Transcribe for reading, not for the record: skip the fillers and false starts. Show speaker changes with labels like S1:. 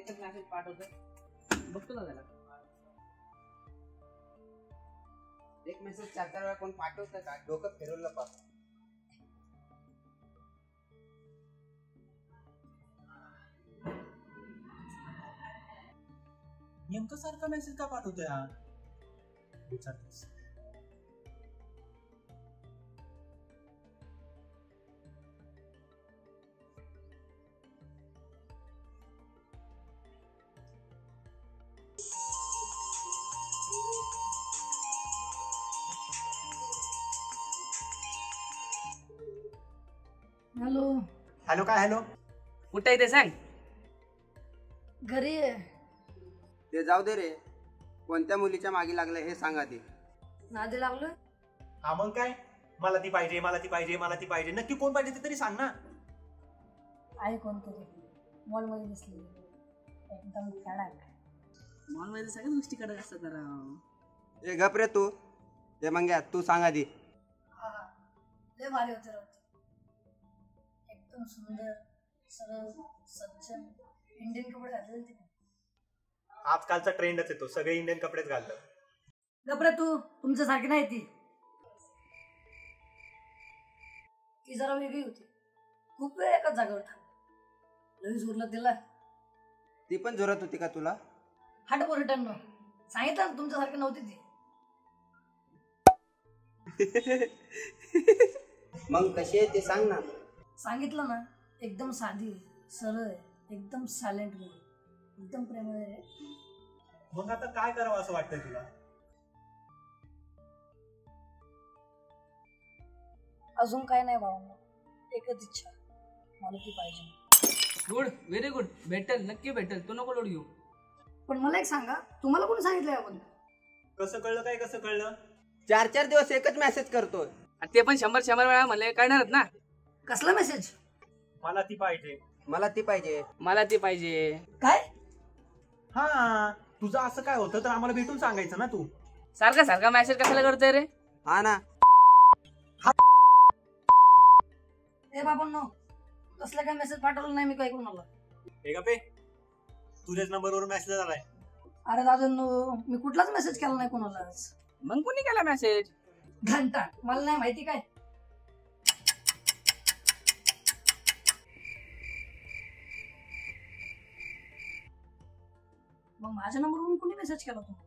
S1: एकच मेसेज पाठवतोय, बघतो ना त्याला.
S2: एक मेसेज 4-4 वेळा कोण पाठवतं का? डोकं फिरवलं पा.
S3: नेमकं सारखा मेसेज का पाठवतोय हा? विचारतोस.
S4: हॅलो.
S3: हॅलो काय हॅलो?
S1: कुठे आहे ते सांग.
S4: घरी आहे.
S2: ते जाऊ दे रे. कोणत्या मुलीच्या मागे लागलं हे सांगा ते.
S4: नादी लागलं.
S3: हा मग काय? मला ती पाहिजे, मला ती पाहिजे, मला ती पाहिजे. नक्की कोण पाहिजे ते तरी सांग ना.
S4: आहे कोणतरी मॉलमध्ये दिसली, एकदम कडक.
S1: मॉलमध्ये सगळ्या गोष्टी कडक असतात जरा.
S2: ए गप रे तू. ते मग तू सांग आधी.
S4: हा लय भारी होते रे. एकदम सुंदर, सरळ, सज्जन, इंडियन कपडे घातलेले तिने.
S3: आजकालचा ट्रेंडच येतो, सगळे इंडियन कपडेच घालतात.
S4: गपरे तू, तुमच्यासारखी नाही ती. ती जरा वेगळी होती. खूप वेळ एकाच जागेवर थांबली. लई जोरला तिला.
S2: ती पण जोरात होती का तुला?
S4: हट पोरिटांनो, सांगितलं ना तुमच्यासारखी नव्हती ती.
S2: मग कशी आहे ते सांग ना.
S4: सांगितलं ना, एकदम साधी, सरळ, एकदम सायलेंट मुली, एकदम प्रेमळ आहे.
S3: मग आता काय करावं असं वाटतंय तुला?
S4: अजून काय नाही भावना, एकच इच्छा, मला ती पाहिजे.
S1: Good, very good. भेटेल, नक्की भेटेल. तू नको लोड घेऊ.
S4: पण मला एक सांगा, तुम्हाला कोणी सांगितलं याबद्दल?
S3: कसं कळलं काय? कसं कळलं?
S2: 4-4 दिवस एकच मेसेज करतोय.
S1: आणि ते पण 100 वेळा म्हणले कळणारच ना.
S4: कसला मेसेज?
S3: मला ती पाहिजे,
S2: मला ती पाहिजे.
S1: मला ती पाहिजे.
S4: काय?
S3: हा तुझं असं काय होतं तर आम्हाला भेटून सांगायचं ना तू.
S1: सारखा सारखा मेसेज कशाला करतोय रे?
S2: हा ना.
S4: ए बाबांनो, कसला काय मेसेज पाठवला नाही मी काय कोणाला.
S3: हे का पे तुझ्याच नंबरवर मेसेज आलाय.
S4: अरे दादांनो, मी कुठलाच मेसेज केला नाही कोणालाच.
S1: मग कोणी केला मेसेज?
S4: घंटा, मला नाही माहिती काय. मग माझ्या नंबरवरून कोणी मेसेज केला तुम्हाला?